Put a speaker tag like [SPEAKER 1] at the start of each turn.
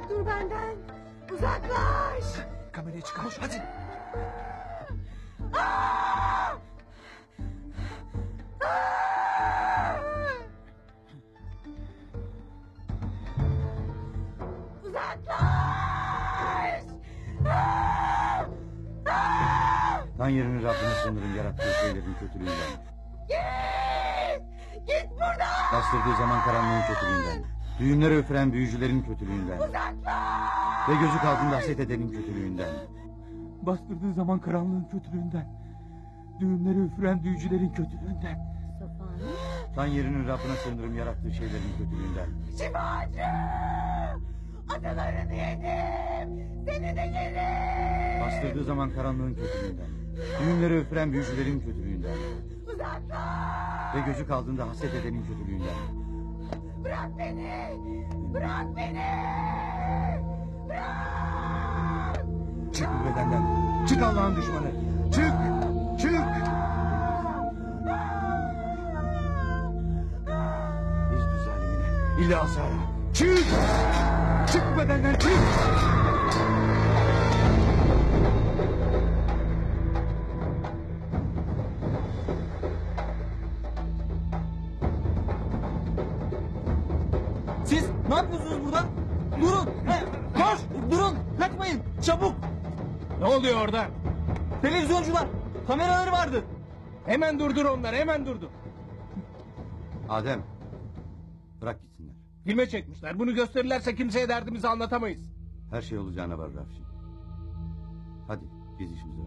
[SPEAKER 1] Uzak dur benden. Uzaklaş.
[SPEAKER 2] Kamerayı çıkar hadi.
[SPEAKER 1] Aa! Aa! Uzaklaş. Aa! Aa!
[SPEAKER 3] Tan yerini Rabbine sığınırım yarattığı şeylerin kötülüğünden.
[SPEAKER 1] Git! Git buradan!
[SPEAKER 3] Bastırdığı zaman karanlığın kötülüğünden. Düğümleri üfüren büyücülerin kötülüğünden.
[SPEAKER 1] Uzaklaş!
[SPEAKER 3] Ve gözü altında haset edenin kötülüğünden.
[SPEAKER 2] Bastırdığı zaman karanlığın kötülüğünden. Düğümleri üfüren büyücülerin kötülüğünden.
[SPEAKER 3] Tan yerinin Rabbine sığınırım yarattığı şeylerin kötülüğünden.
[SPEAKER 1] Şifacı! Atalarını yedim! Seni de yerim!
[SPEAKER 3] Bastırdığı zaman karanlığın kötülüğünden. Düğümleri üfüren büyücülerin kötülüğünden.
[SPEAKER 1] Uzaklaş!
[SPEAKER 3] Ve gözü kaldığında haset edenin kötülüğünden.
[SPEAKER 1] Bırak beni! Bırak beni! Bırak!
[SPEAKER 3] Çık bu bedenden. Çık Allah'ın düşmanı. Çık! Çık! İzdü zalimine. İlla asara. Çık! Çık bu bedenden çık!
[SPEAKER 2] Siz ne yapıyorsunuz burada? Durun! Koş! Durun! Kaçmayın! Çabuk!
[SPEAKER 4] Ne oluyor orada?
[SPEAKER 2] Televizyoncular! Kameraları vardı!
[SPEAKER 4] Hemen durdur onları, hemen durdur.
[SPEAKER 3] Adem. Bırak gitsinler.
[SPEAKER 4] Filme çekmişler. Bunu gösterirlerse kimseye derdimizi anlatamayız.
[SPEAKER 3] Her şey olacağına var Rafşin. Hadi biz işimize